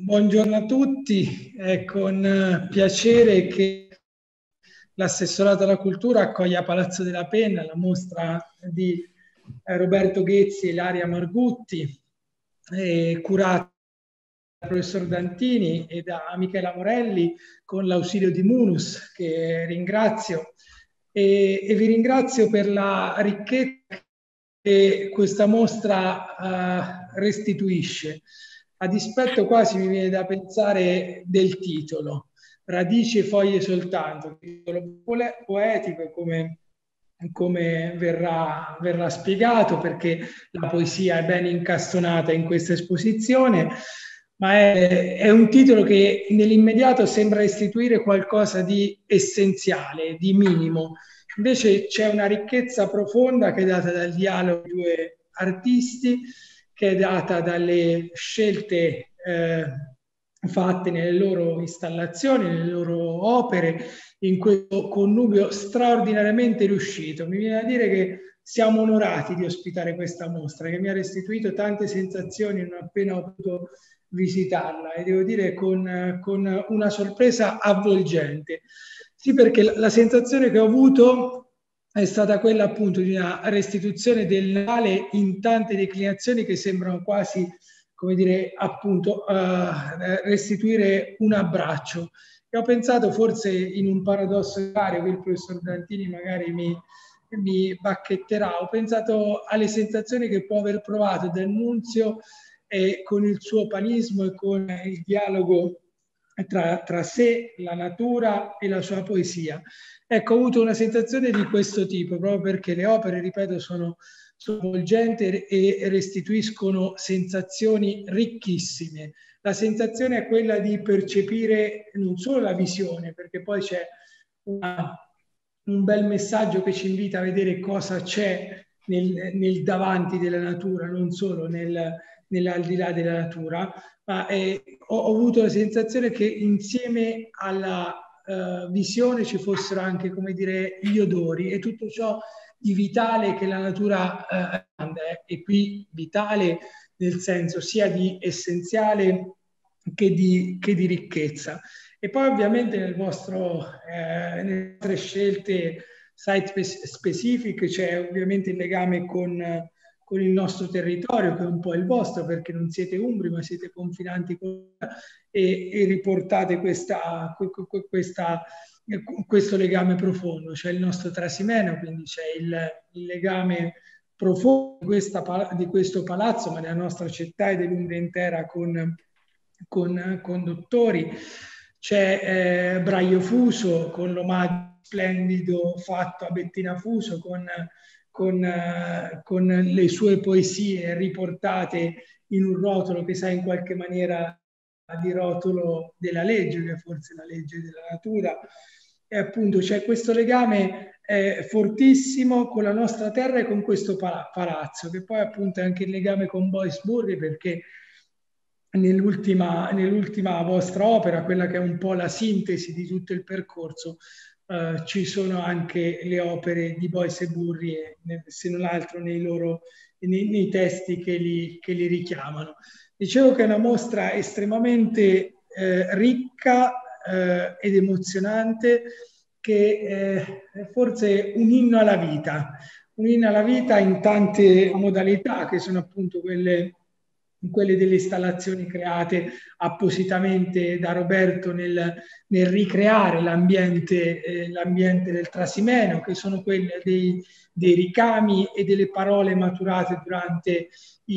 Buongiorno a tutti, è con piacere che l'Assessorato alla Cultura accoglie a Palazzo della Penna la mostra di Roberto Ghezzi e Ilaria Margutti, curata dal professor Dantini e da Michela Morelli con l'ausilio di Munus, che ringrazio. E vi ringrazio per la ricchezza che questa mostra restituisce. A dispetto quasi mi viene da pensare del titolo, Radici e foglie soltanto, titolo poetico come verrà spiegato, perché la poesia è ben incastonata in questa esposizione, ma è un titolo che nell'immediato sembra istituire qualcosa di essenziale, di minimo. Invece c'è una ricchezza profonda che è data dal dialogo di due artisti, che è data dalle scelte fatte nelle loro installazioni, nelle loro opere, in questo connubio straordinariamente riuscito. Mi viene a dire che siamo onorati di ospitare questa mostra, che mi ha restituito tante sensazioni non appena ho potuto visitarla, e devo dire con una sorpresa avvolgente. Sì, perché la sensazione che ho avuto è stata quella appunto di una restituzione del Natale in tante declinazioni che sembrano quasi, come dire, appunto, restituire un abbraccio. E ho pensato, forse in un paradosso vario, che il professor Dantini magari mi bacchetterà, ho pensato alle sensazioni che può aver provato D'Annunzio con il suo panismo e con il dialogo tra sé, la natura e la sua poesia. Ecco, ho avuto una sensazione di questo tipo, proprio perché le opere, ripeto, sono avvolgenti e restituiscono sensazioni ricchissime. La sensazione è quella di percepire non solo la visione, perché poi c'è un bel messaggio che ci invita a vedere cosa c'è nel davanti della natura, non solo nell'aldilà della natura, ma ho avuto la sensazione che insieme alla visione ci fossero anche, come dire, gli odori e tutto ciò di vitale che la natura è, e qui vitale nel senso sia di essenziale che di ricchezza. E poi ovviamente nelle vostre scelte site specific c'è ovviamente il legame con il nostro territorio, che è un po' il vostro, perché non siete umbri, ma siete confinanti e riportate questo legame profondo. C'è il nostro Trasimeno, quindi c'è il legame profondo di questo palazzo, ma della nostra città e dell'Umbria intera con Dottori. C'è Braio Fuso con l'omaggio splendido fatto a Bettina Fuso con le sue poesie riportate in un rotolo che sa in qualche maniera di rotolo della legge, che è forse la legge della natura. E appunto c'è questo legame fortissimo con la nostra terra e con questo palazzo, che poi appunto è anche il legame con Boisburg, perché nell'ultima vostra opera, quella che è un po' la sintesi di tutto il percorso, ci sono anche le opere di Bois e Burri, se non altro nei testi che li richiamano. Dicevo che è una mostra estremamente ricca ed emozionante, che è forse un inno alla vita in tante modalità, che sono appunto quelle delle installazioni create appositamente da Roberto nel ricreare l'ambiente del Trasimeno, che sono quelle dei ricami e delle parole maturate durante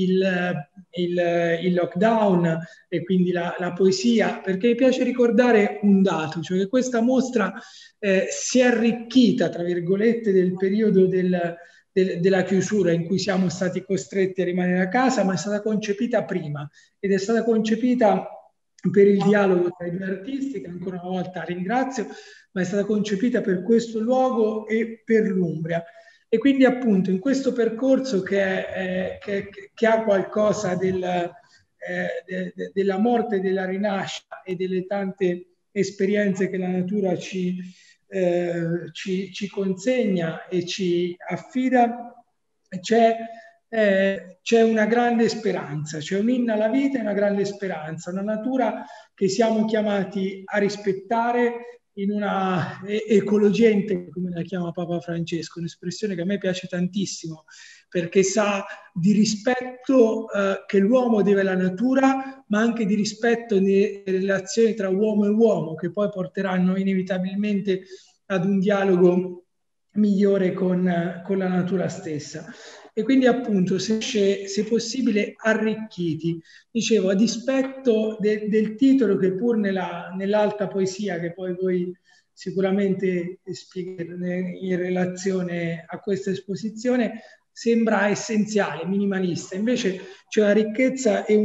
il lockdown, e quindi la poesia, perché mi piace ricordare un dato, cioè che questa mostra si è arricchita, tra virgolette, del periodo della chiusura in cui siamo stati costretti a rimanere a casa, ma è stata concepita prima, ed è stata concepita per il dialogo tra i due artisti, che ancora una volta ringrazio, ma è stata concepita per questo luogo e per l'Umbria. E quindi appunto in questo percorso che ha qualcosa della morte, della rinascita e delle tante esperienze che la natura ci consegna e ci affida, c'è c'è una grande speranza, c'è un inno alla vita e una grande speranza, una natura che siamo chiamati a rispettare in una ecologia integra, come la chiama Papa Francesco, un'espressione che a me piace tantissimo, perché sa di rispetto che l'uomo deve alla natura, ma anche di rispetto nelle relazioni tra uomo e uomo, che poi porteranno inevitabilmente ad un dialogo migliore con la natura stessa. E quindi appunto, se possibile, arricchiti. Dicevo, a dispetto del titolo che pur nell'alta poesia, che poi voi sicuramente spiegherete in relazione a questa esposizione, sembra essenziale, minimalista. Invece c'è una ricchezza e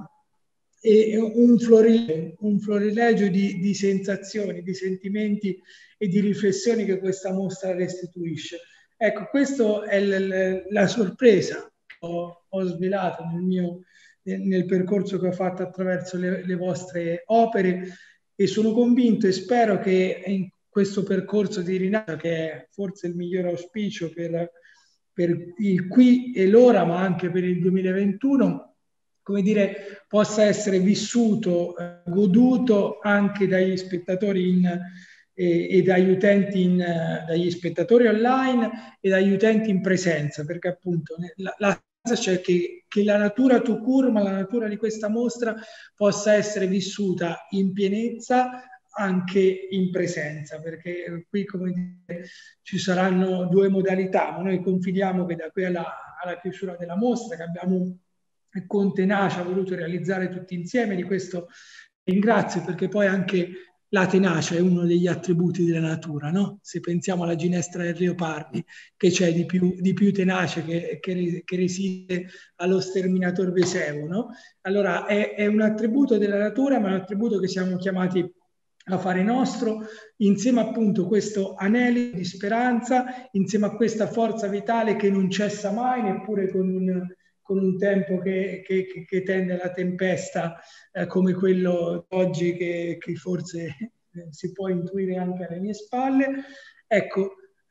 un florilegio di sensazioni, di sentimenti e di riflessioni che questa mostra restituisce. Ecco, questa è la sorpresa che ho svelato nel percorso che ho fatto attraverso le vostre opere, e sono convinto e spero che in questo percorso di rinascita, che è forse il migliore auspicio per il qui e l'ora, ma anche per il 2021, come dire, possa essere vissuto, goduto anche dagli spettatori e dagli utenti dagli spettatori online e dagli utenti in presenza, perché appunto la cosa c'è che la natura tout court, ma la natura di questa mostra possa essere vissuta in pienezza anche in presenza, perché qui, come dire, ci saranno due modalità, ma noi confidiamo che da qui alla chiusura della mostra, che abbiamo con tenacia voluto realizzare tutti insieme, di questo ringrazio, perché poi anche la tenacia è uno degli attributi della natura, no? Se pensiamo alla ginestra del leopardi, che c'è di più tenace che resiste allo sterminator Vesevo, no? Allora è un attributo della natura, ma è un attributo che siamo chiamati a fare nostro, insieme appunto a questo anelito di speranza, insieme a questa forza vitale che non cessa mai, neppure con un tempo che tende alla tempesta, come quello oggi che forse si può intuire anche alle mie spalle. Ecco,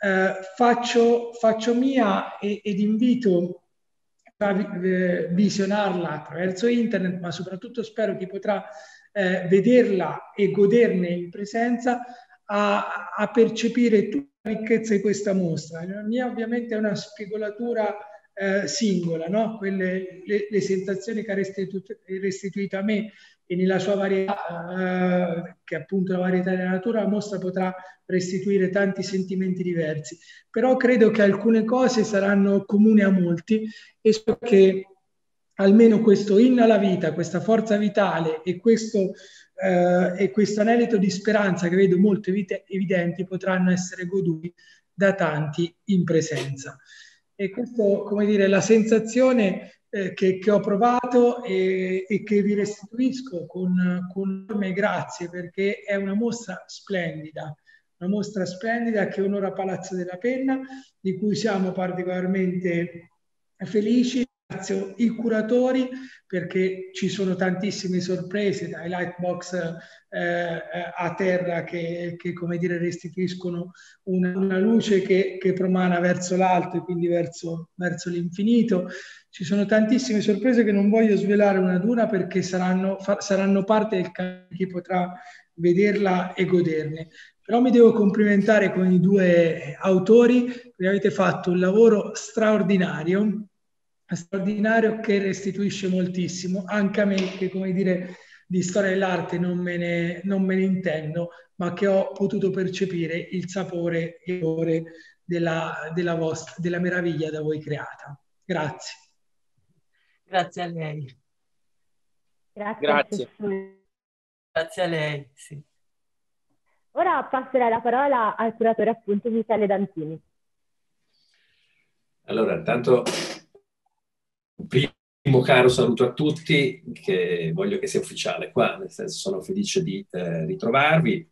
faccio mia ed invito a visionarla attraverso internet, ma soprattutto spero chi potrà vederla e goderne in presenza a percepire tutta la ricchezza di questa mostra. La mia ovviamente è una spigolatura singola, no? Le sensazioni che ha restituito a me e nella sua varietà, che è appunto la varietà della natura, la mostra potrà restituire tanti sentimenti diversi. Però credo che alcune cose saranno comuni a molti, e so che almeno questo inno alla vita, questa forza vitale e questo anelito di speranza che vedo molto evidenti potranno essere goduti da tanti in presenza. E questo, come dire, la sensazione che ho provato e che vi restituisco con enorme grazie, perché è una mostra splendida che onora Palazzo della Penna, di cui siamo particolarmente felici. Ringrazio i curatori, perché ci sono tantissime sorprese, dai lightbox a terra che come dire, restituiscono una luce che promana verso l'alto e quindi verso l'infinito. Ci sono tantissime sorprese che non voglio svelare una ad una, perché saranno parte del canale, chi potrà vederla e goderne. Però mi devo complimentare con i due autori, perché avete fatto un lavoro straordinario che restituisce moltissimo, anche a me che, come dire, di storia dell'arte non me ne intendo, ma che ho potuto percepire il sapore e l'odore della meraviglia da voi creata. Grazie. Grazie a lei. Grazie. Grazie a lei, sì. Ora passerei la parola al curatore appunto Michele Dantini. Allora, intanto un primo caro saluto a tutti, che voglio che sia ufficiale qua, nel senso sono felice di ritrovarvi.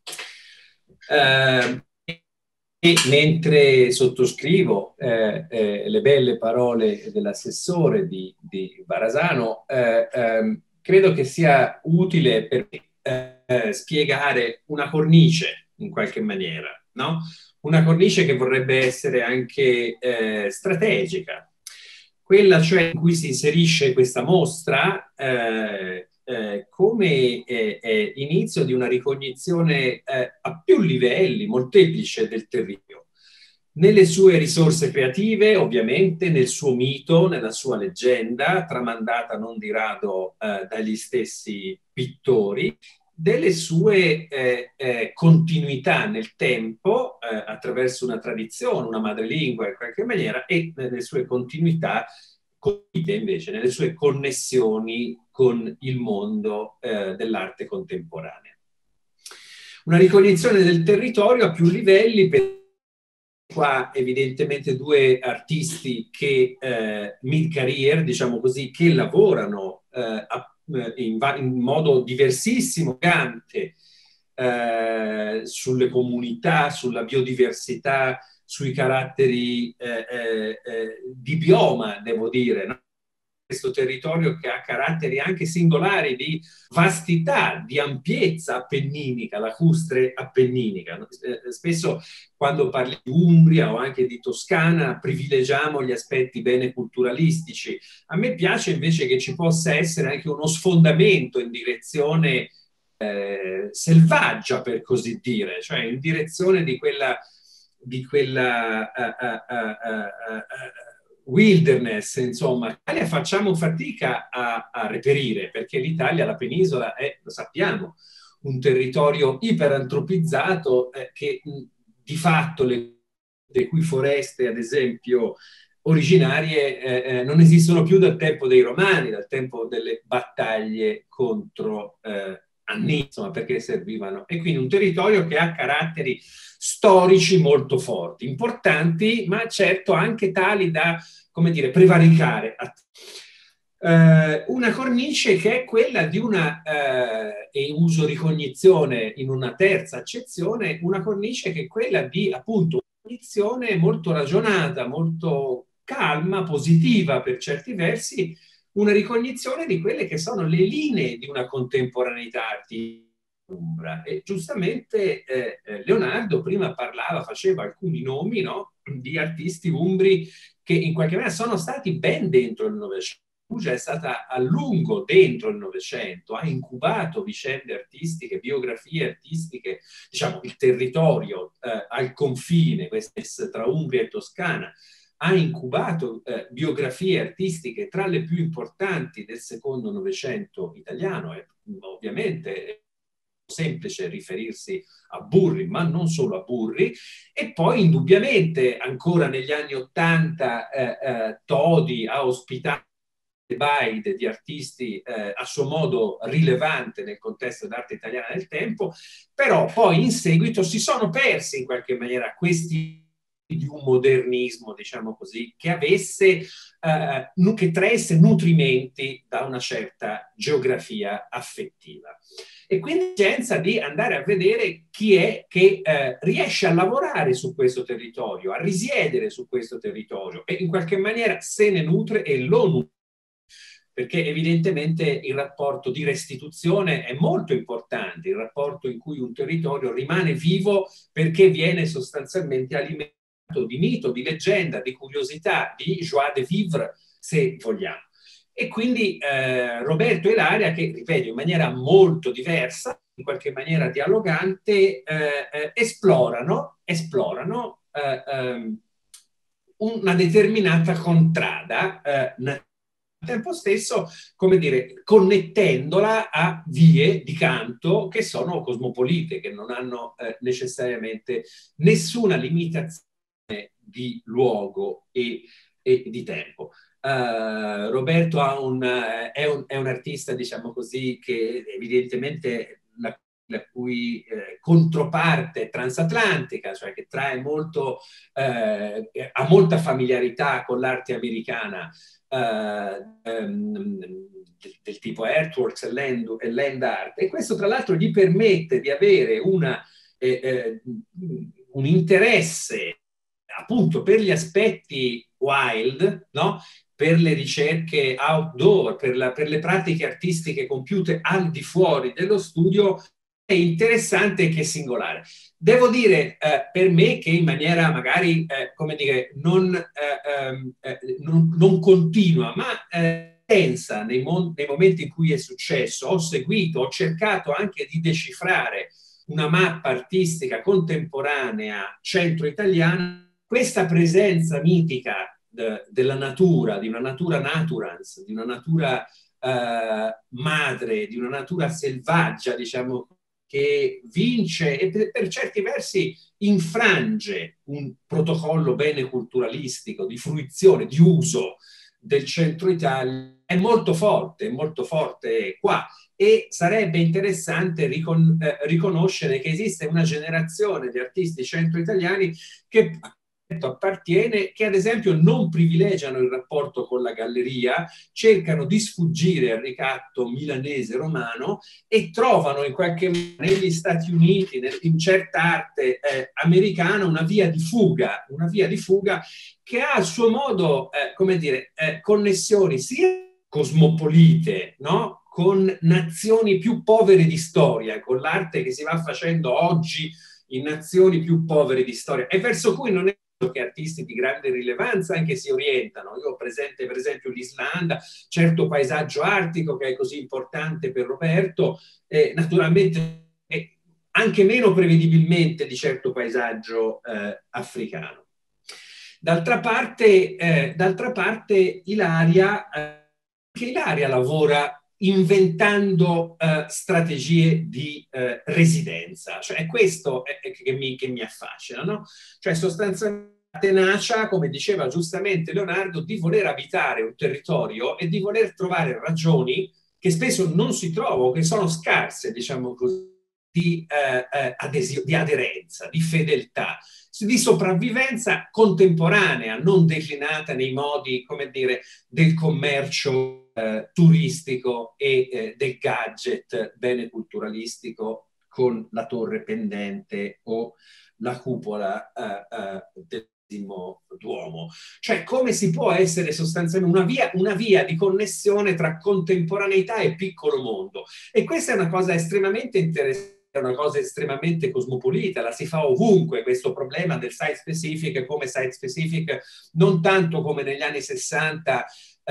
E mentre sottoscrivo le belle parole dell'assessore di Varasano, credo che sia utile per me spiegare una cornice in qualche maniera, no? Una cornice che vorrebbe essere anche strategica. quella cioè in cui si inserisce questa mostra come inizio di una ricognizione a più livelli, molteplice del territorio, nelle sue risorse creative, ovviamente, nel suo mito, nella sua leggenda, tramandata non di rado dagli stessi pittori, delle sue continuità nel tempo attraverso una tradizione, una madrelingua in qualche maniera, e nelle sue continuità invece nelle sue connessioni con il mondo dell'arte contemporanea. Una ricognizione del territorio a più livelli, per qua evidentemente due artisti che mid-career, diciamo così, che lavorano in modo diversissimo, sulle comunità, sulla biodiversità, sui caratteri di bioma, devo dire, no? Questo territorio che ha caratteri anche singolari di vastità, di ampiezza appenninica, lacustre appenninica. Spesso quando parli di Umbria o anche di Toscana privilegiamo gli aspetti bene culturalistici. A me piace invece che ci possa essere anche uno sfondamento in direzione selvaggia, per così dire, cioè in direzione di quella wilderness, insomma. L'Italia facciamo fatica a reperire, perché l'Italia, la penisola, è, lo sappiamo, un territorio iperantropizzato che di fatto le cui foreste, ad esempio, originarie non esistono più dal tempo dei Romani, dal tempo delle battaglie contro Anni, insomma, perché servivano. E quindi un territorio che ha caratteri storici molto forti, importanti, ma certo anche tali da, come dire, prevaricare. Una cornice che è quella di una, e uso ricognizione in una terza accezione, una cornice che è quella di, appunto, una cognizione molto ragionata, molto calma, positiva per certi versi, una ricognizione di quelle che sono le linee di una contemporaneità artistica. E giustamente Leonardo prima faceva alcuni nomi, no, di artisti umbri che in qualche maniera sono stati ben dentro il Novecento. Perugia è stata a lungo dentro il Novecento, ha incubato vicende artistiche, biografie artistiche, diciamo il territorio al confine tra Umbria e Toscana, ha incubato biografie artistiche tra le più importanti del secondo Novecento italiano, e ovviamente è semplice riferirsi a Burri, ma non solo a Burri, e poi indubbiamente ancora negli anni '80 Todi ha ospitato baide di artisti a suo modo rilevante nel contesto d'arte italiana del tempo, però poi in seguito si sono persi in qualche maniera questi di un modernismo, diciamo così, che avesse, che traesse nutrimenti da una certa geografia affettiva. E quindi l'esigenza di andare a vedere chi è che riesce a lavorare su questo territorio, a risiedere su questo territorio e in qualche maniera se ne nutre e lo nutre. Perché evidentemente il rapporto di restituzione è molto importante, il rapporto in cui un territorio rimane vivo perché viene sostanzialmente alimentato di mito, di leggenda, di curiosità, di joie de vivre, se vogliamo. E quindi Roberto e Ilaria, che ripeto in maniera molto diversa, in qualche maniera dialogante, esplorano una determinata contrada al tempo stesso, come dire, connettendola a vie di canto che sono cosmopolite, che non hanno necessariamente nessuna limitazione di luogo e di tempo. Roberto è un artista, diciamo così, che evidentemente la cui controparte transatlantica, cioè che trae molto, ha molta familiarità con l'arte americana, del tipo earthworks e land art, e questo tra l'altro gli permette di avere un interesse appunto per gli aspetti wild, no? Per le ricerche outdoor, per le pratiche artistiche compiute al di fuori dello studio, è interessante che singolare. Devo dire per me che in maniera magari, come dire, non continua, ma pensa nei momenti in cui è successo, ho seguito, ho cercato anche di decifrare una mappa artistica contemporanea centro-italiana, questa presenza mitica della natura, di una natura naturans, di una natura madre, di una natura selvaggia, diciamo, che vince e per certi versi infrange un protocollo bene culturalistico di fruizione, di uso del centro Italia, è molto forte qua. E sarebbe interessante riconoscere che esiste una generazione di artisti centro-italiani che appartiene, che ad esempio non privilegiano il rapporto con la galleria, cercano di sfuggire al ricatto milanese romano e trovano in qualche modo negli Stati Uniti, in certa arte americana, una via di fuga che ha a suo modo, come dire, connessioni sia cosmopolite, no? Con nazioni più povere di storia, con l'arte che si va facendo oggi in nazioni più povere di storia e verso cui non è che artisti di grande rilevanza anche si orientano. Io ho presente per esempio l'Islanda, certo paesaggio artico che è così importante per Roberto, naturalmente anche meno prevedibilmente di certo paesaggio africano. D'altra parte Ilaria, che Ilaria lavora inventando strategie di residenza, cioè è questo che mi affascina, no? Cioè sostanzialmente tenacia, come diceva giustamente Leonardo, di voler abitare un territorio e di voler trovare ragioni che spesso non si trovano, che sono scarse, diciamo così, di aderenza, di fedeltà, di sopravvivenza contemporanea, non declinata nei modi, come dire, del commercio turistico e del gadget bene culturalistico con la torre pendente o la cupola del Duomo. Cioè come si può essere sostanzialmente una via di connessione tra contemporaneità e piccolo mondo. E questa è una cosa estremamente interessante, è una cosa estremamente cosmopolita, la si fa ovunque questo problema del site specific, come site specific non tanto come negli anni 60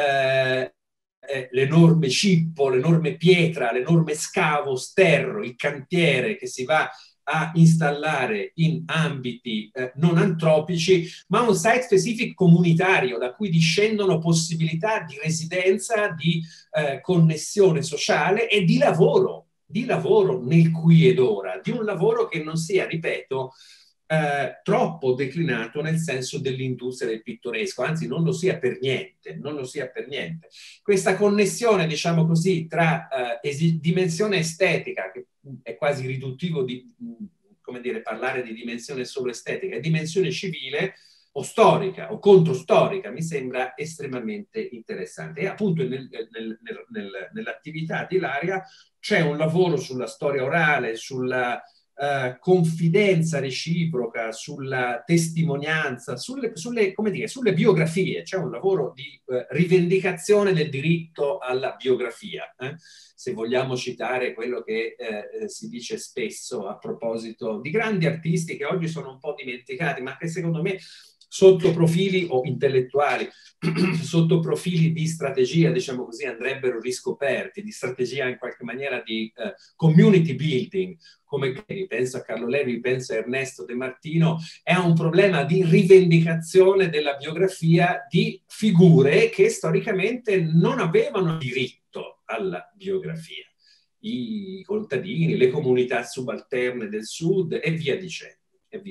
l'enorme cippo, l'enorme pietra, l'enorme scavo, sterro, il cantiere che si va a installare in ambiti non antropici, ma un site specific comunitario da cui discendono possibilità di residenza, di connessione sociale e di lavoro nel qui ed ora, di un lavoro che non sia, ripeto, troppo declinato nel senso dell'industria del pittoresco, anzi non lo sia per niente, Questa connessione, diciamo così, tra dimensione estetica, che è quasi riduttivo di, come dire, parlare di dimensione solo estetica, e dimensione civile o storica o controstorica, mi sembra estremamente interessante. E appunto nell'attività di Ilaria c'è un lavoro sulla storia orale, sulla confidenza reciproca, sulla testimonianza, sulle biografie. C'è un lavoro di rivendicazione del diritto alla biografia, se vogliamo citare quello che si dice spesso a proposito di grandi artisti che oggi sono un po' dimenticati, ma che secondo me sotto profili o intellettuali, sotto profili di strategia, diciamo così, andrebbero riscoperti, di strategia in qualche maniera di community building, come penso a Carlo Levi, penso a Ernesto De Martino, è un problema di rivendicazione della biografia di figure che storicamente non avevano diritto alla biografia. I contadini, le comunità subalterne del sud e via dicendo.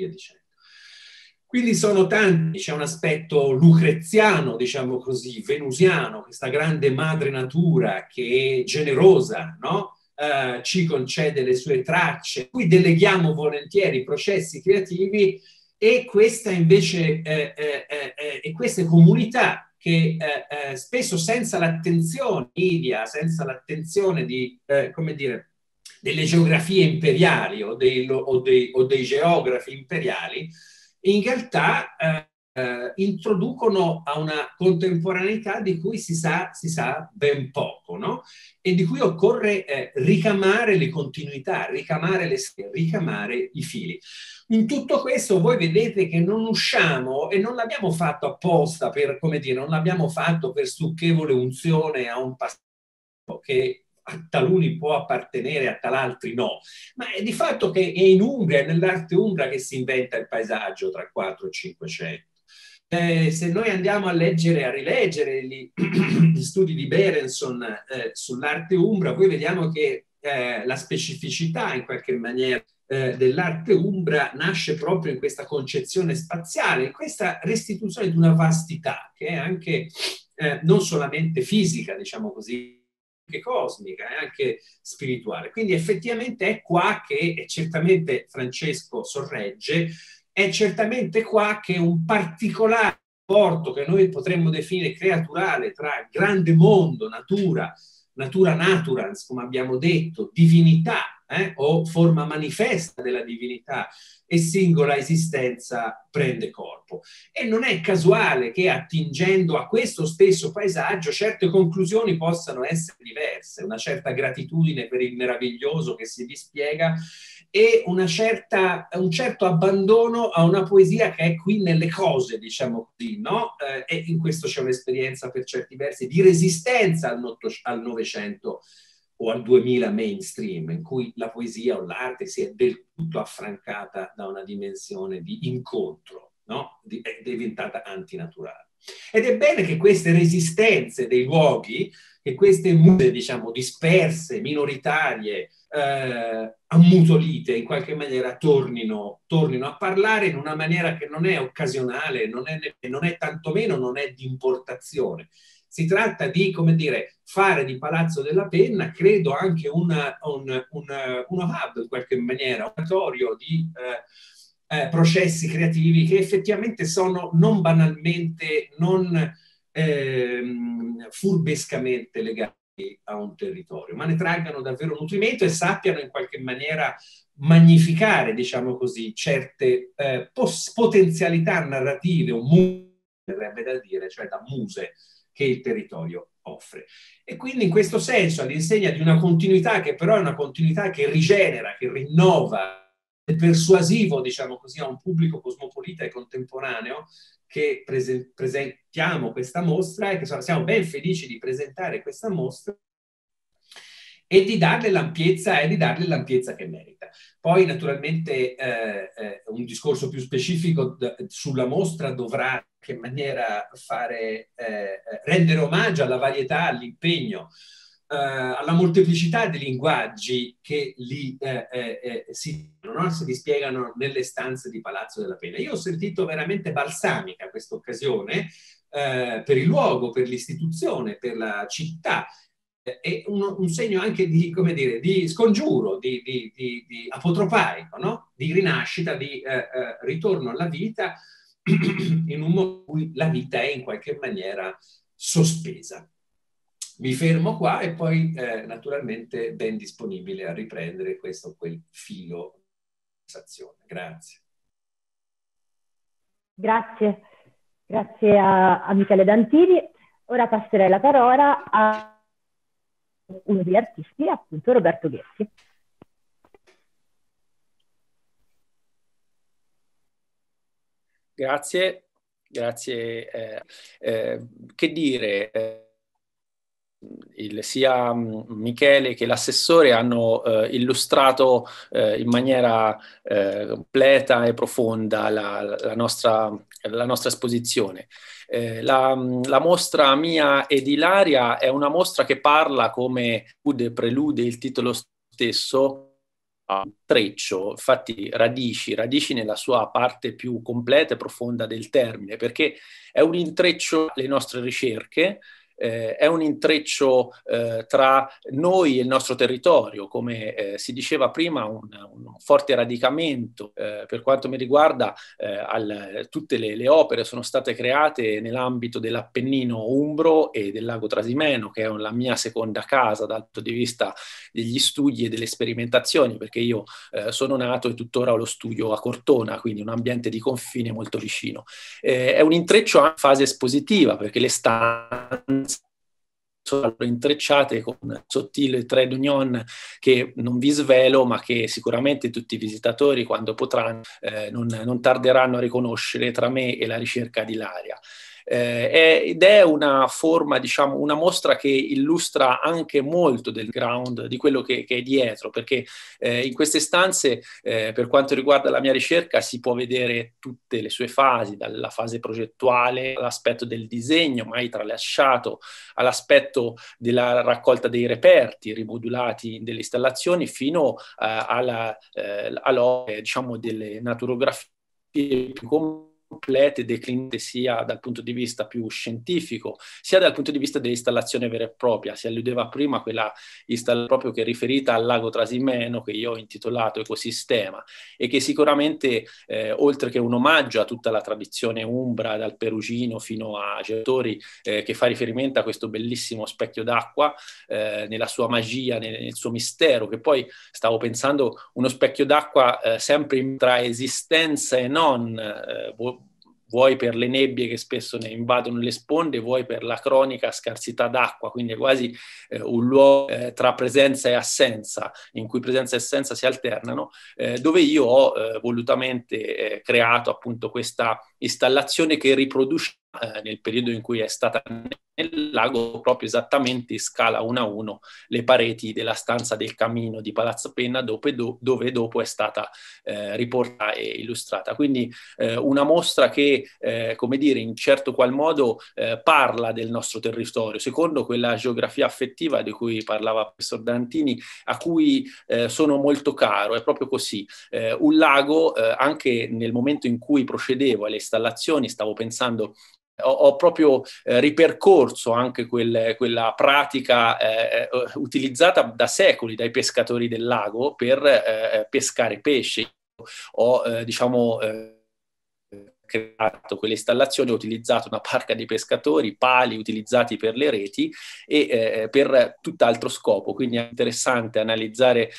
Quindi sono tanti, c'è un aspetto lucreziano, diciamo così, venusiano, questa grande madre natura che è generosa, no? Ci concede le sue tracce, cui deleghiamo volentieri i processi creativi, e questa invece e queste comunità che spesso senza l'attenzione media, senza l'attenzione di, come dire, delle geografie imperiali o dei geografi imperiali, in realtà introducono a una contemporaneità di cui si sa ben poco, no? E di cui occorre ricamare le continuità, ricamare i fili. In tutto questo voi vedete che non usciamo, e non l'abbiamo fatto apposta per, come dire, non l'abbiamo fatto per stucchevole unzione a un passato che a taluni può appartenere, a talaltri no, ma è di fatto che è in Umbria, è nell'arte umbra che si inventa il paesaggio tra 400 e 500. Se noi andiamo a leggere, a rileggere gli studi di Berenson sull'arte umbra, poi vediamo che la specificità in qualche maniera dell'arte umbra nasce proprio in questa concezione spaziale, in questa restituzione di una vastità che è anche non solamente fisica, diciamo così, anche cosmica e anche spirituale. Quindi effettivamente è qua che, e certamente Francesco sorregge, è certamente qua che un particolare rapporto che noi potremmo definire creaturale tra grande mondo, natura naturans, come abbiamo detto, divinità, o forma manifesta della divinità e singola esistenza prende corpo. E non è casuale che attingendo a questo stesso paesaggio certe conclusioni possano essere diverse, una certa gratitudine per il meraviglioso che si dispiega e un certo abbandono a una poesia che è qui nelle cose, diciamo così, no? E in questo c'è un'esperienza per certi versi di resistenza al Novecento o al 2000 mainstream, in cui la poesia o l'arte si è del tutto affrancata da una dimensione di incontro, no? È diventata antinaturale. Ed è bene che queste resistenze dei luoghi, che queste muse, diciamo, disperse, minoritarie, ammutolite, in qualche maniera tornino a parlare in una maniera che non è occasionale, non è tantomeno, non è di importazione. Si tratta di, come dire, fare di Palazzo della Penna, credo, anche uno hub, in qualche maniera, un laboratorio di processi creativi che effettivamente sono non banalmente, non furbescamente legati a un territorio, ma ne traggano davvero nutrimento e sappiano in qualche maniera magnificare, diciamo così, certe potenzialità narrative, un mondo, verrebbe da dire, cioè da muse, che il territorio offre. E quindi in questo senso, all'insegna di una continuità che però è una continuità che rigenera, che rinnova, è persuasivo, diciamo così, a un pubblico cosmopolita e contemporaneo, che presentiamo questa mostra e che siamo ben felici di presentare questa mostra e di darle l'ampiezza che merita. Poi naturalmente un discorso più specifico sulla mostra dovrà in qualche maniera rendere omaggio alla varietà, all'impegno, alla molteplicità di linguaggi che lì si dispiegano nelle stanze di Palazzo della Penna. Io ho sentito veramente balsamica questa occasione per il luogo, per l'istituzione, per la città, è un segno anche di, come dire, di scongiuro, di apotropaico, no? Di rinascita, di ritorno alla vita in un modo in cui la vita è in qualche maniera sospesa. Mi fermo qua e poi naturalmente ben disponibile a riprendere questo o quel filo di conversazione. Grazie. Grazie a Michele Dantini. Ora passerei la parola a uno degli artisti, appunto Roberto Ghezzi. Grazie. Che dire, sia Michele che l'assessore hanno illustrato in maniera completa e profonda la nostra esposizione. La mostra mia ed Ilaria è una mostra che parla, come prelude il titolo stesso, a un treccio, infatti radici nella sua parte più completa e profonda del termine, perché è un intreccio alle nostre ricerche, è un intreccio tra noi e il nostro territorio, come si diceva prima, un forte radicamento. Per quanto mi riguarda, tutte le opere sono state create nell'ambito dell'Appennino Umbro e del Lago Trasimeno, che è la mia seconda casa dal punto di vista degli studi e delle sperimentazioni, perché io sono nato e tuttora ho lo studio a Cortona, quindi un ambiente di confine molto vicino. È un intreccio in fase espositiva, perché le stanze sono intrecciate con un sottile trait d'union che non vi svelo, ma che sicuramente tutti i visitatori, quando potranno, non tarderanno a riconoscere tra me e la ricerca di Ilaria. Ed è una forma, diciamo, una mostra che illustra anche molto del ground, di quello che è dietro, perché in queste stanze, per quanto riguarda la mia ricerca, si può vedere tutte le sue fasi, dalla fase progettuale all'aspetto del disegno, mai tralasciato, all'aspetto della raccolta dei reperti rimodulati delle installazioni, fino alla diciamo, delle naturografie più complete, declinate sia dal punto di vista più scientifico, sia dal punto di vista dell'installazione vera e propria. Si alludeva prima a quella installazione proprio che è riferita al lago Trasimeno, che io ho intitolato Ecosistema, e che sicuramente, oltre che un omaggio a tutta la tradizione umbra, dal Perugino fino a Genitori, che fa riferimento a questo bellissimo specchio d'acqua, nella sua magia, nel suo mistero, che poi stavo pensando uno specchio d'acqua sempre tra esistenza e non, vuoi per le nebbie che spesso ne invadono le sponde, vuoi per la cronica scarsità d'acqua, quindi è quasi un luogo tra presenza e assenza, in cui presenza e assenza si alternano, dove io ho volutamente creato appunto questa installazione che riproduce nel periodo in cui è stata nel lago proprio esattamente in scala 1:1 le pareti della stanza del camino di Palazzo Penna, dove dopo è stata riportata e illustrata. Quindi una mostra che, come dire, in certo qual modo parla del nostro territorio, secondo quella geografia affettiva di cui parlava il professor Dantini, a cui sono molto caro. È proprio così. Un lago, anche nel momento in cui procedevo alle installazioni, stavo pensando, ho proprio ripercorso anche quella pratica utilizzata da secoli dai pescatori del lago per pescare pesce. Ho diciamo creato quelle installazioni, ho utilizzato una barca di pescatori, pali utilizzati per le reti e per tutt'altro scopo. Quindi è interessante analizzare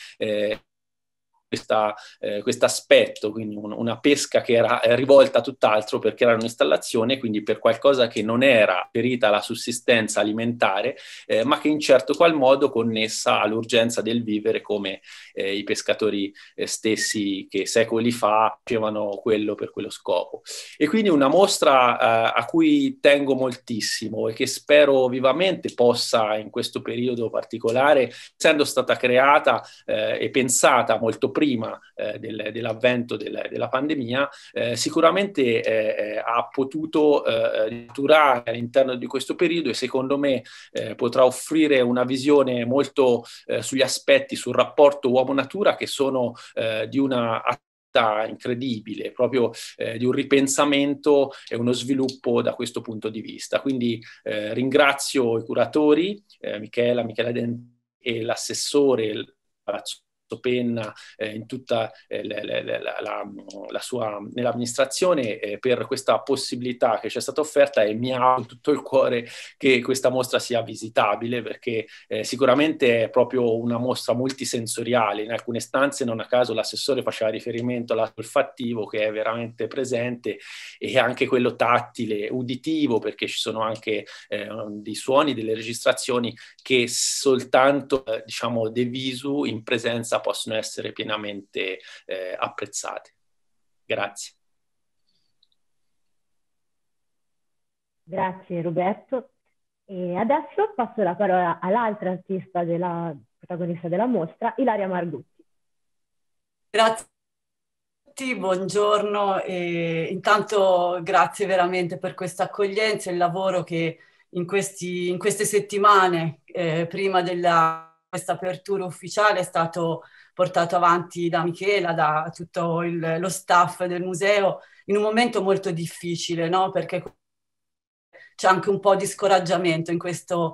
questo aspetto, quindi una pesca che era rivolta a tutt'altro, perché era un'installazione, quindi per qualcosa che non era riferita alla sussistenza alimentare, ma che in certo qual modo connessa all'urgenza del vivere, come i pescatori stessi che secoli fa facevano quello per quello scopo. E quindi una mostra a cui tengo moltissimo e che spero vivamente possa, in questo periodo particolare, essendo stata creata e pensata molto prima dell'avvento della pandemia, sicuramente ha potuto durare all'interno di questo periodo, e secondo me potrà offrire una visione molto sugli aspetti, sul rapporto uomo-natura, che sono di una incredibile, proprio di un ripensamento e uno sviluppo da questo punto di vista. Quindi ringrazio i curatori, Michela Dentini, e l'assessore Palazzo Penna in tutta la sua nell'amministrazione per questa possibilità che ci è stata offerta, e mi auguro con tutto il cuore che questa mostra sia visitabile, perché sicuramente è proprio una mostra multisensoriale. In alcune stanze, non a caso l'assessore faceva riferimento all'olfattivo, che è veramente presente, e anche quello tattile, uditivo, perché ci sono anche dei suoni, delle registrazioni che soltanto diciamo de visu, in presenza, possono essere pienamente apprezzate. Grazie. Grazie Roberto. E adesso passo la parola all'altra artista protagonista della mostra, Ilaria Margutti. Grazie a tutti, buongiorno. E intanto grazie veramente per questa accoglienza e il lavoro che in queste settimane prima questa apertura ufficiale è stato portato avanti da Michela, da tutto lo staff del museo, in un momento molto difficile, no? Perché c'è anche un po' di scoraggiamento in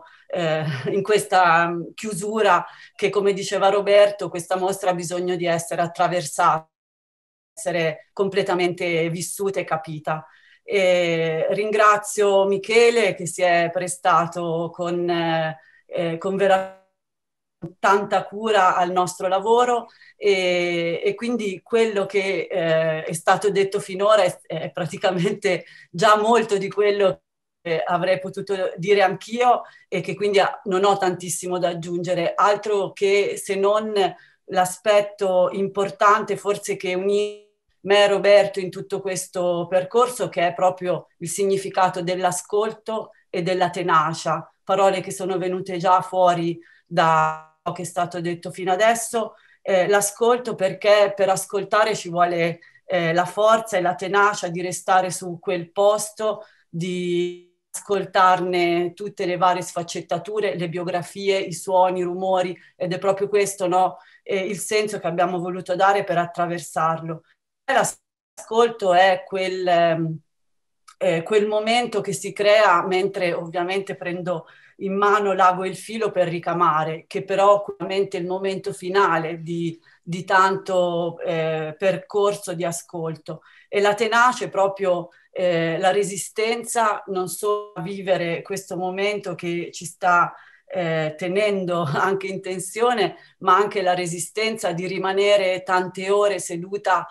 questa chiusura che, come diceva Roberto, questa mostra ha bisogno di essere attraversata, essere completamente vissuta e capita. E ringrazio Michele che si è prestato con veramente tanta cura al nostro lavoro e quindi quello che è stato detto finora è praticamente già molto di quello che avrei potuto dire anch'io e che quindi non ho tantissimo da aggiungere, altro che se non l'aspetto importante forse che unisce me e Roberto in tutto questo percorso, che è proprio il significato dell'ascolto e della tenacia, parole che sono venute già fuori da che è stato detto fino adesso. L'ascolto, perché per ascoltare ci vuole la forza e la tenacia di restare su quel posto, di ascoltarne tutte le varie sfaccettature, le biografie, i suoni, i rumori, ed è proprio questo, no? Il senso che abbiamo voluto dare per attraversarlo. L'ascolto è quel momento che si crea mentre ovviamente prendo in mano l'ago e il filo per ricamare, che però ovviamente è il momento finale di tanto percorso di ascolto. E la tenacia è proprio la resistenza non solo a vivere questo momento che ci sta tenendo anche in tensione, ma anche la resistenza di rimanere tante ore seduta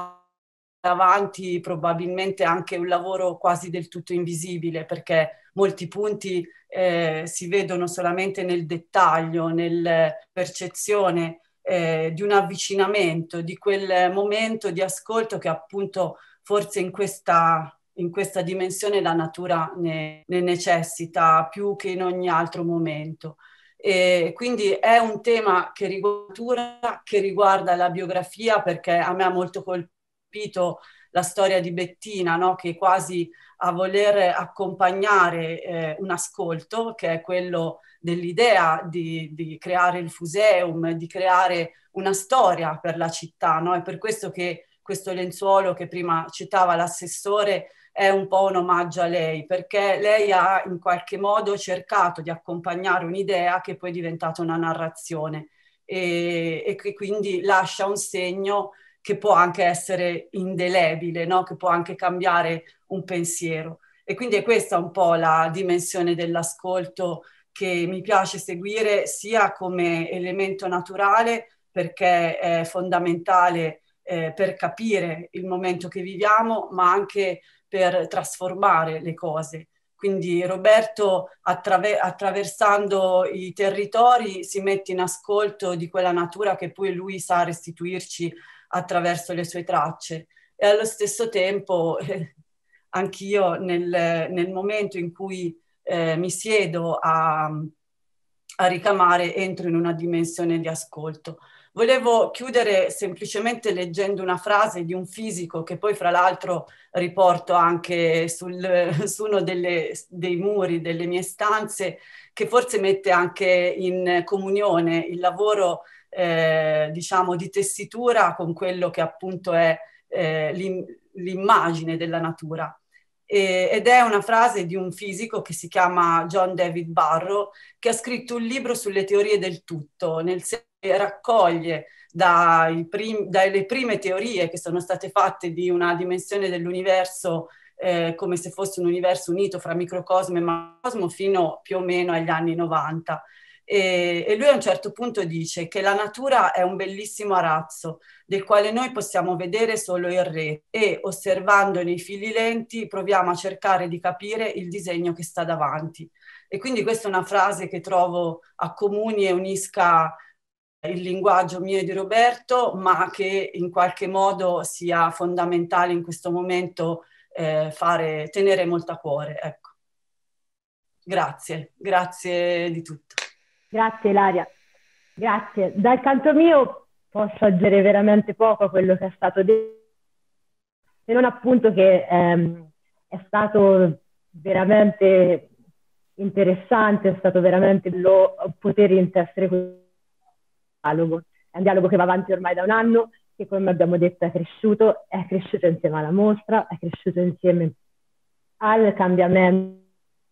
avanti, probabilmente anche un lavoro quasi del tutto invisibile, perché molti punti si vedono solamente nel dettaglio, nella percezione di un avvicinamento, di quel momento di ascolto che appunto forse in questa dimensione la natura ne necessita più che in ogni altro momento. E quindi è un tema che riguarda la biografia, perché a me ha molto colpito la storia di Bettina, no? Che quasi a voler accompagnare un ascolto, che è quello dell'idea di creare il Fuseum, di creare una storia per la città, no? È per questo che questo lenzuolo che prima citava l'assessore è un po' un omaggio a lei, perché lei ha in qualche modo cercato di accompagnare un'idea che poi è diventata una narrazione e che quindi lascia un segno che può anche essere indelebile, no? Che può anche cambiare un pensiero. E quindi è questa un po' la dimensione dell'ascolto che mi piace seguire, sia come elemento naturale, perché è fondamentale per capire il momento che viviamo, ma anche per trasformare le cose. Quindi Roberto, attraversando i territori, si mette in ascolto di quella natura che poi lui sa restituirci attraverso le sue tracce. E allo stesso tempo, anch'io nel momento in cui mi siedo a ricamare, entro in una dimensione di ascolto. Volevo chiudere semplicemente leggendo una frase di un fisico che poi fra l'altro riporto anche su uno dei muri delle mie stanze, che forse mette anche in comunione il lavoro diciamo di tessitura con quello che appunto è l'immagine della natura. Ed è una frase di un fisico che si chiama John David Barrow, che ha scritto un libro sulle teorie del tutto, nel senso che raccoglie dalle prime teorie che sono state fatte di una dimensione dell'universo come se fosse un universo unito fra microcosmo e macrocosmo fino più o meno agli anni 90. E lui a un certo punto dice che la natura è un bellissimo arazzo del quale noi possiamo vedere solo il retro e osservandone i fili lenti proviamo a cercare di capire il disegno che sta davanti. E quindi questa è una frase che trovo accomuni e unisca il linguaggio mio e di Roberto, ma che in qualche modo sia fondamentale in questo momento tenere molto a cuore. Ecco. Grazie di tutto. Grazie Ilaria, grazie. Dal canto mio posso aggiungere veramente poco a quello che è stato detto, se non appunto che è stato veramente interessante, è stato veramente bello poter intessere questo dialogo. È un dialogo che va avanti ormai da un anno, che come abbiamo detto è cresciuto insieme alla mostra, è cresciuto insieme al cambiamento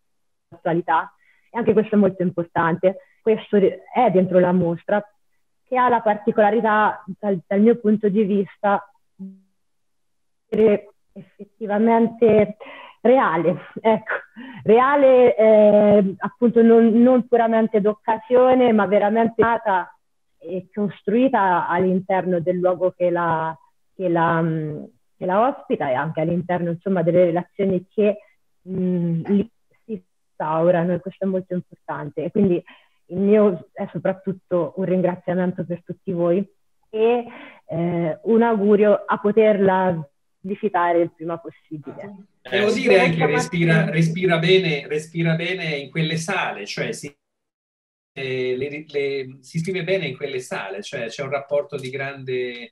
attualità, e anche questo è molto importante. Questo è dentro la mostra, che ha la particolarità, dal mio punto di vista, di essere effettivamente reale, ecco, reale appunto non puramente d'occasione, ma veramente nata e costruita all'interno del luogo che la ospita, e anche all'interno, insomma, delle relazioni che lì si instaurano, e questo è molto importante. E quindi il mio è soprattutto un ringraziamento per tutti voi e un augurio a poterla visitare il prima possibile. Devo dire anche respira bene in quelle sale, cioè si scrive bene in quelle sale, cioè c'è un rapporto di grande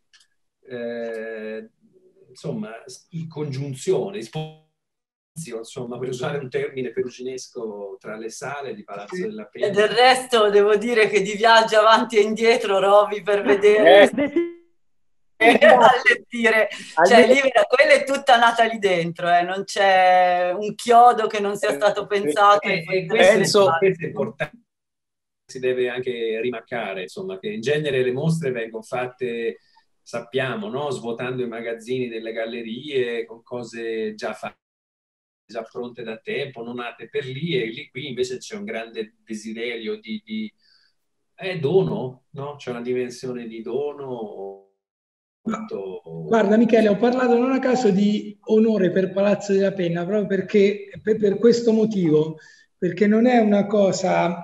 insomma congiunzione, insomma, per usare un termine peruginesco, tra le sale di Palazzo della Pena. E del resto devo dire che di viaggio avanti e indietro, Rovi, per vedere allestire, cioè lì quella è tutta nata lì dentro, non c'è un chiodo che non sia stato pensato. Questo è importante, si deve anche rimarcare, insomma, che in genere le mostre vengono fatte, sappiamo, no? Svuotando i magazzini delle gallerie con cose già fatte, già pronte da tempo, non nate per lì, e lì qui invece c'è un grande desiderio di dono, no? C'è una dimensione di dono. Guarda Michele, ho parlato non a caso di onore per Palazzo della Penna, proprio perché per questo motivo, perché non è una cosa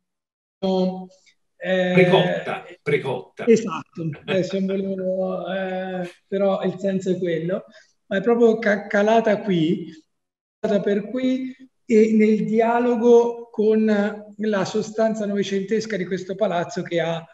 precotta. Esatto, adesso non volevo, però il senso è quello, ma è proprio calata qui, per qui, e nel dialogo con la sostanza novecentesca di questo palazzo, che ha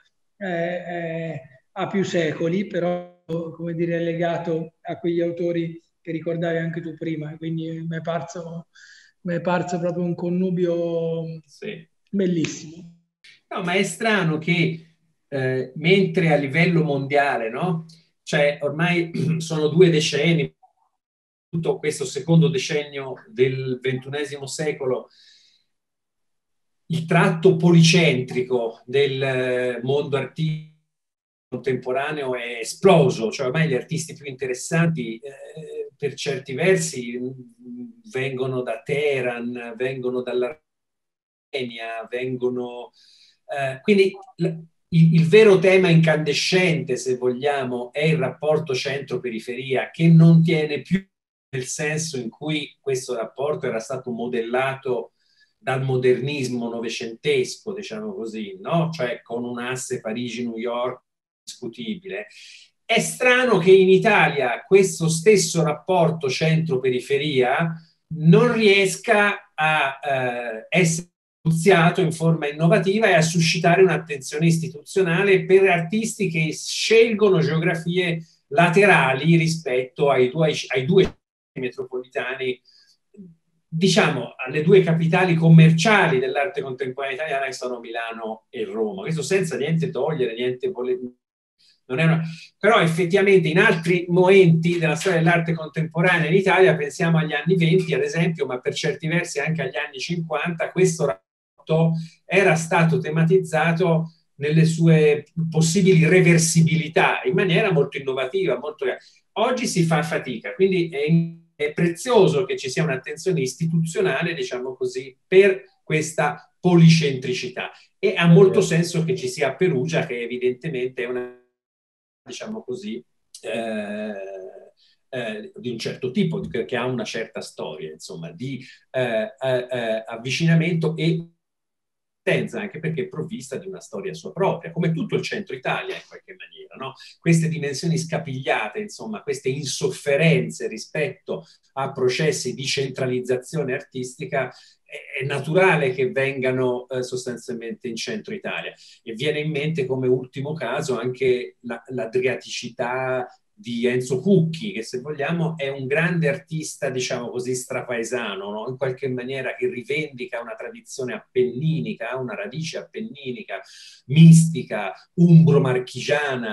più secoli, però, come dire, è legato a quegli autori che ricordavi anche tu prima, quindi mi è parso proprio un connubio bellissimo. No, ma è strano che mentre a livello mondiale, no? Cioè ormai sono 2 decenni, tutto questo secondo decennio del XXI secolo, il tratto policentrico del mondo artistico contemporaneo è esploso, cioè ormai gli artisti più interessanti per certi versi vengono da Teheran, vengono dall'Armenia, vengono... quindi il vero tema incandescente, se vogliamo, è il rapporto centro-periferia, che non tiene più nel senso in cui questo rapporto era stato modellato dal modernismo novecentesco, diciamo così, no? Cioè con un asse Parigi-New York discutibile. È strano che in Italia questo stesso rapporto centro-periferia non riesca a essere negoziato in forma innovativa e a suscitare un'attenzione istituzionale per artisti che scelgono geografie laterali rispetto ai due metropolitani, diciamo alle 2 capitali commerciali dell'arte contemporanea italiana, che sono Milano e Roma. Questo senza niente togliere, niente però effettivamente in altri momenti della storia dell'arte contemporanea in Italia, pensiamo agli anni 20 ad esempio, ma per certi versi anche agli anni 50, questo rapporto era stato tematizzato nelle sue possibili reversibilità in maniera molto innovativa, molto... Oggi si fa fatica, quindi è prezioso che ci sia un'attenzione istituzionale, diciamo così, per questa policentricità, e ha molto senso che ci sia a Perugia, che evidentemente è una, diciamo così, di un certo tipo, che ha una certa storia, insomma, di avvicinamento e anche perché è provvista di una storia sua propria, come tutto il centro Italia in qualche maniera, no? Queste dimensioni scapigliate, insomma, queste insofferenze rispetto a processi di centralizzazione artistica, è naturale che vengano sostanzialmente in centro Italia. E viene in mente come ultimo caso anche l'adriaticità di Enzo Cucchi, che se vogliamo è un grande artista, diciamo così, strapaesano, no? In qualche maniera, che rivendica una tradizione appenninica, una radice appenninica, mistica, umbro-marchigiana,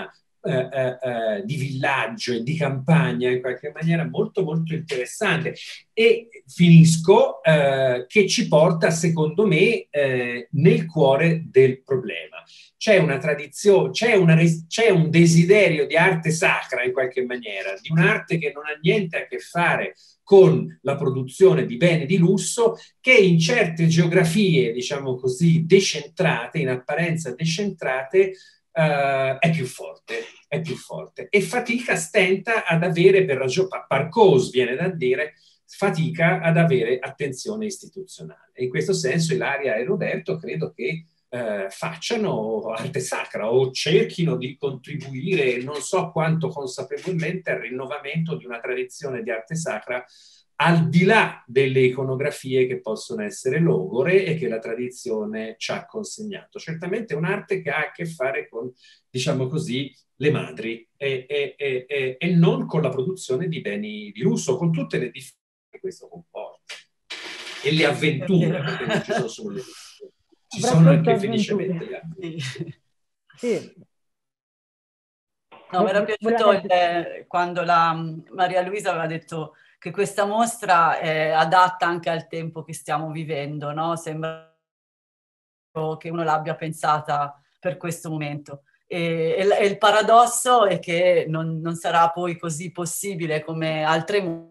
di villaggio e di campagna in qualche maniera molto molto interessante. E finisco che ci porta, secondo me, nel cuore del problema. C'è una tradizione, c'è un desiderio di arte sacra in qualche maniera, di un'arte che non ha niente a che fare con la produzione di beni di lusso, che in certe geografie, diciamo così, decentrate, in apparenza decentrate, è più forte e fatica, stenta ad avere, per ragione, par cause viene da dire, fatica ad avere attenzione istituzionale. In questo senso Ilaria e Roberto credo che facciano arte sacra o cerchino di contribuire, non so quanto consapevolmente, al rinnovamento di una tradizione di arte sacra al di là delle iconografie che possono essere logore e che la tradizione ci ha consegnato. Certamente è un'arte che ha a che fare con, diciamo così, le madri e non con la produzione di beni di lusso, con tutte le difficoltà che questo comporta e le avventure, perché non ci sono solo le difficoltà, ci sono anche felicemente le avventure. Sì. No, mi era piaciuto quando la Maria Luisa aveva detto che questa mostra è adatta anche al tempo che stiamo vivendo, no? Sembra che uno l'abbia pensata per questo momento. E il paradosso è che non sarà poi così possibile come altre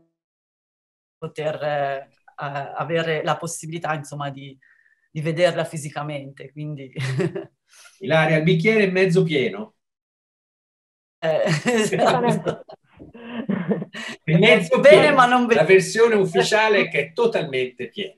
poter avere la possibilità, insomma, di vederla fisicamente. Quindi Ilaria, il bicchiere è mezzo pieno. Esatto. È mezzo bene, pieno. ma non bene. La versione ufficiale è che è totalmente piena.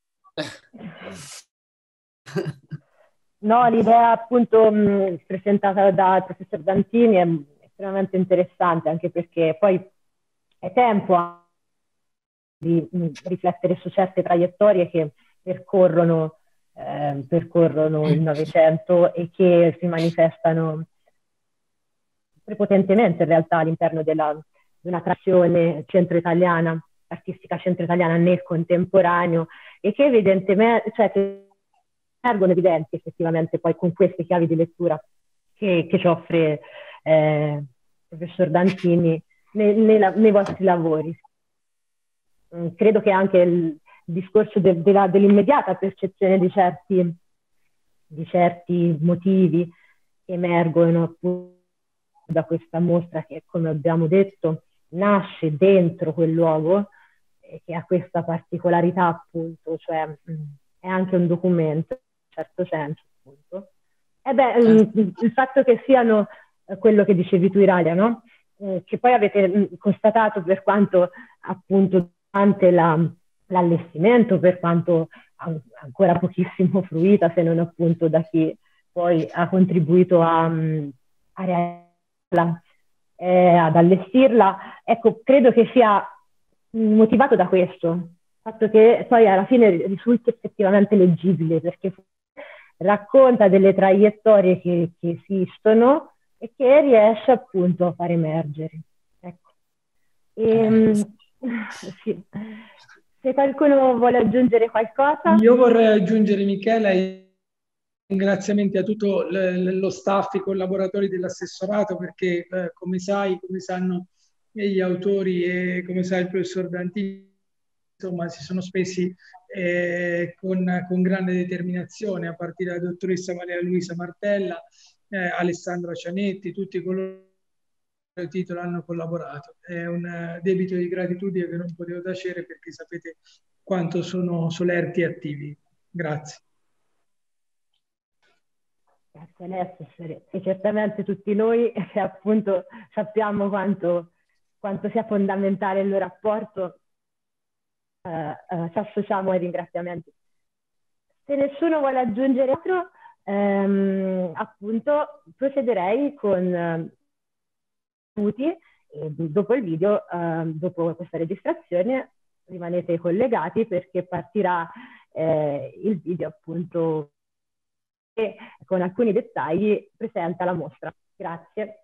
No, l'idea appunto presentata dal professor Dantini è estremamente interessante, anche perché poi è tempo di riflettere su certe traiettorie che percorrono il Novecento e che si manifestano prepotentemente in realtà all'interno di una tradizione centro-italiana, artistica centro-italiana nel contemporaneo, e che evidentemente, cioè che emergono evidenti effettivamente poi con queste chiavi di lettura che ci offre il professor Dantini nei vostri lavori. Credo che anche il discorso dell'immediata percezione di certi motivi che emergono appunto da questa mostra che, come abbiamo detto, nasce dentro quel luogo e che ha questa particolarità appunto, cioè è anche un documento in certo senso appunto. Il fatto che siano quello che dicevi tu, Iralia, no? Che poi avete constatato per quanto appunto durante l'allestimento, per quanto ancora pochissimo fruita, se non appunto da chi poi ha contribuito ad allestirla, ecco, credo che sia motivato da questo, il fatto che poi alla fine risulti effettivamente leggibile, perché racconta delle traiettorie che esistono e che riesce appunto a far emergere. Ecco. Sì. Se qualcuno vuole aggiungere qualcosa? Io vorrei aggiungere, Michela, i ringraziamenti a tutto lo staff, i collaboratori dell'assessorato, perché come sanno gli autori e come sa il professor Dantini, insomma, si sono spesi con grande determinazione, a partire dalla dottoressa Maria Luisa Martella, Alessandra Cianetti, tutti coloro che il titolo hanno collaborato. È un debito di gratitudine che non potevo tacere, perché sapete quanto sono solerti e attivi. Grazie. Grazie Alessio, e certamente tutti noi che appunto sappiamo quanto sia fondamentale il loro rapporto, ci associamo ai ringraziamenti. Se nessuno vuole aggiungere altro, appunto procederei con tutti, e dopo il video, dopo questa registrazione, rimanete collegati perché partirà il video appunto che con alcuni dettagli presenta la mostra. Grazie.